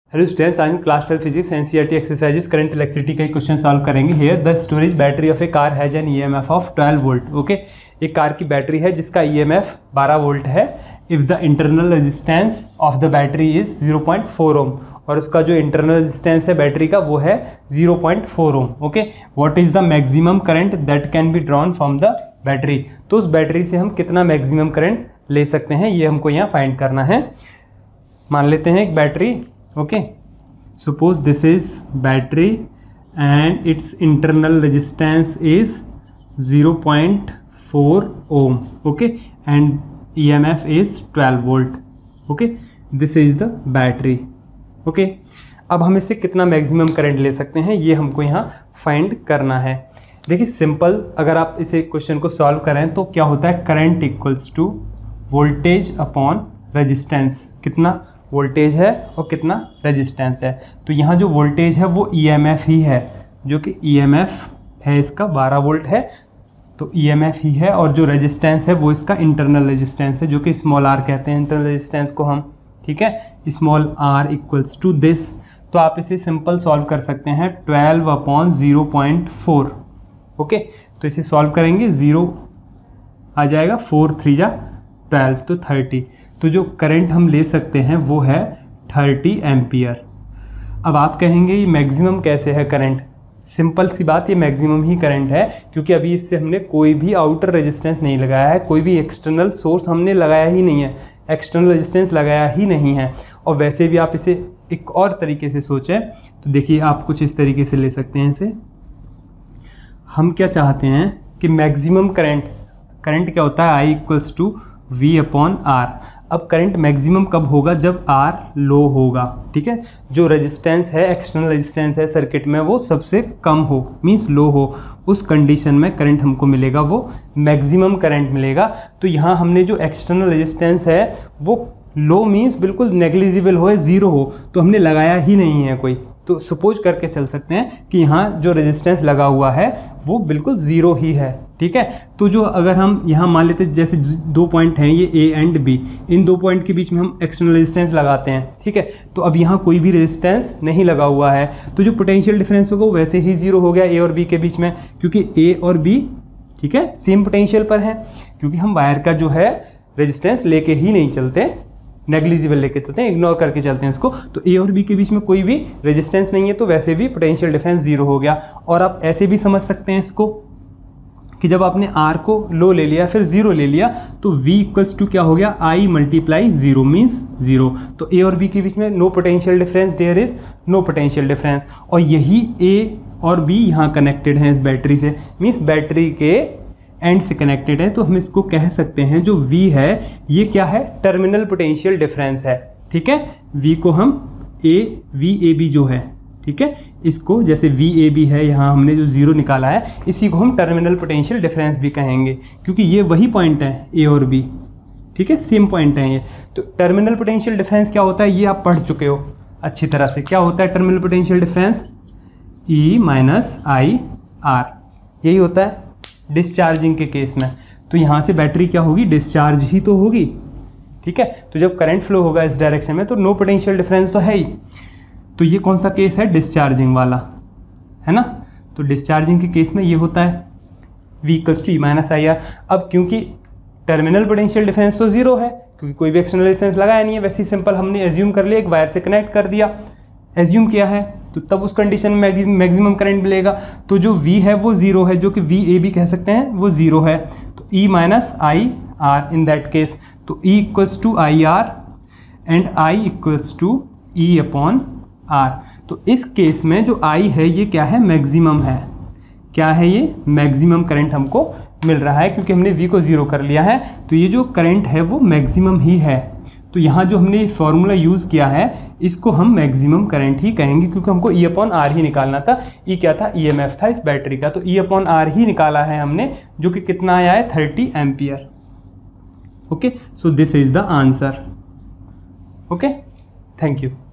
Hello students, आज हम class 12 physics NCERT exercises current electricity का क्वेश्चन सॉल्व करेंगे। Here the storage battery of a car has an EMF of 12 volt. Okay, एक car की battery है जिसका EMF 12 volt है। If the internal resistance of the battery is 0.4 ohm, और उसका जो इंटरनल रेजिस्टेंस है बैटरी का वो है 0.4 ohm. Okay, what is the maximum current that can be drawn from the battery. तो उस बैटरी से हम कितना मैक्सिमम करंट ले सकते हैं, ये हमको यहाँ फाइंड करना है। मान लेते हैं एक battery, okay, suppose this is battery and its internal resistance is 0.4 ohm, okay, and EMF is 12 volt, okay, this is the battery, okay। अब हम इससे कितना मैक्सिमम करंट ले सकते हैं ये हमको यहाँ फाइंड करना है। देखिए सिंपल, अगर आप इसे क्वेश्चन को सॉल्व करें तो क्या होता है, current equals to voltage upon resistance. कितना वोल्टेज है और कितना रेजिस्टेंस है। तो यहाँ जो वोल्टेज है वो ईएमएफ ही है, जो कि ईएमएफ है इसका 12 वोल्ट है, तो ईएमएफ ही है। और जो रेजिस्टेंस है वो इसका इंटरनल रेजिस्टेंस है, जो कि स्मॉल आर कहते हैं इंटरनल रेजिस्टेंस को हम, ठीक है। Small R equals to this. तो आप इसे सिंपल सॉल्व कर सकते हैं 12/0.4। ओके, तो इसे सॉल्व करेंगे, 0 आ जाएगा, 4 3 जा 12, तो 30। तो जो करंट हम ले सकते हैं वो है 30 एम्पियर। अब आप कहेंगे ये मैक्सिमम कैसे है करंट। सिंपल सी बात, ये मैक्सिमम ही करंट है, क्योंकि अभी इससे हमने कोई भी आउटर रेजिस्टेंस नहीं लगाया है, कोई भी एक्सटर्नल सोर्स हमने लगाया ही नहीं है, एक्सटर्नल रेजिस्टेंस लगाया ही नहीं है। और वैसे भी आप इसे एक और तरीके से सोचें तो देखिए, आप कुछ इस तरीके से ले सकते हैं इसे। हम क्या चाहते हैं कि मैक्सिमम करंट क्या होता है, I equals to V upon R. अब करंट मैक्सिमम कब होगा, जब R लो होगा, ठीक है। जो रेजिस्टेंस है, एक्सटर्नल रेजिस्टेंस है सर्किट में, वो सबसे कम हो, मींस लो हो, उस कंडीशन में करंट हमको मिलेगा वो मैक्सिमम करंट मिलेगा। तो यहाँ हमने जो एक्सटर्नल रेजिस्टेंस है वो लो मींस बिल्कुल नेग्लिजिबल हो, 0 हो, तो हमने लगाया ही नहीं है कोई। तो सपोज करके चल सकते हैं कि यहाँ जो रेजिस्टेंस लगा हुआ है वो बिल्कुल 0 ही है, ठीक है। तो जो अगर हम यहाँ मान लेते हैं, जैसे 2 पॉइंट हैं ये A एंड B, इन 2 पॉइंट के बीच में हम एक्सटर्नल रेजिस्टेंस लगाते हैं, ठीक है। तो अब यहाँ कोई भी रेजिस्टेंस नहीं लगा हुआ है, तो जो पोटेंशियल डिफरेंस होगा वो वैसे ही 0 हो गया A और B के बीच में, क्योंकि A और B, ठीक है, सेम पोटेंशियल पर हैं, क्योंकि हम वायर का जो है रेजिस्टेंस लेके ही नहीं चलते, नेग्लिजिबल लेके चलते हैं, इग्नोर करके चलते हैं इसको। तो ए और बी के बीच में कोई भी रेजिस्टेंस नहीं है, तो वैसे भी पोटेंशियल डिफरेंस 0 हो गया। और आप ऐसे भी समझ सकते हैं इसको कि जब आपने आर को लो ले लिया फिर 0 ले लिया, तो v इक्वल्स टू क्या हो गया, I मल्टीप्लाई 0 मीन्स 0। तो ए और बी के बीच में no potential difference, there is no potential difference. और यही ए और बी यहाँ कनेक्टेड हैं इस बैटरी से, मीन्स बैटरी के एंड से कनेक्टेड है। तो हम इसको कह सकते हैं जो V है ये क्या है, टर्मिनल पोटेंशियल डिफरेंस है, ठीक है। V को हम VAB जो है, ठीक है, इसको जैसे VAB है, यहाँ हमने जो 0 निकाला है, इसी को हम टर्मिनल पोटेंशियल डिफरेंस भी कहेंगे, क्योंकि ये वही पॉइंट है A और B, ठीक है, सेम पॉइंट है ये। तो टर्मिनल पोटेंशियल डिफरेंस क्या होता है ये आप पढ़ चुके हो अच्छी तरह से। क्या होता है terminal potential difference, E minus IR, यही होता है डिस्चार्जिंग के केस में। तो यहाँ से बैटरी क्या होगी, डिस्चार्ज ही तो होगी, ठीक है। तो जब करंट फ्लो होगा इस डायरेक्शन में तो नो पोटेंशियल डिफरेंस तो है ही। तो ये कौन सा केस है, डिस्चार्जिंग वाला, है ना। तो डिस्चार्जिंग के केस में ये होता है V equals to E minus IR। अब क्योंकि टर्मिनल पोटेंशियल डिफरेंस तो 0 है, क्योंकि कोई भी एक्सटर्नल रेजिस्टेंस लगाया नहीं है, वैसे ही सिंपल हमने एज्यूम कर लिया, एक वायर से कनेक्ट कर दिया, एज्यूम किया है, तो तब उस कंडीशन में मैक्सिमम करंट मिलेगा। तो जो V है वो 0 है, जो कि VAB कह सकते हैं, वो 0 है। तो E minus IR in that case, तो E equals to IR and I equals to E upon R। तो इस केस में जो I है ये क्या है, मैक्सिमम है। क्या है ये, मैक्सिमम करंट हमको मिल रहा है, क्योंकि हमने V को 0 कर लिया है, तो ये जो करंट है वो मैक्सिमम ही है। तो यहाँ जो हमने फॉर्मूला यूज़ किया है इसको हम मैक्सिमम करंट ही कहेंगे, क्योंकि हमको E अपॉन आर ही निकालना था। E क्या था, EMF था इस बैटरी का, तो E अपॉन आर ही निकाला है हमने, जो कि कितना आया है, 30 ampere. Okay, so this is the answer. Okay, thank you.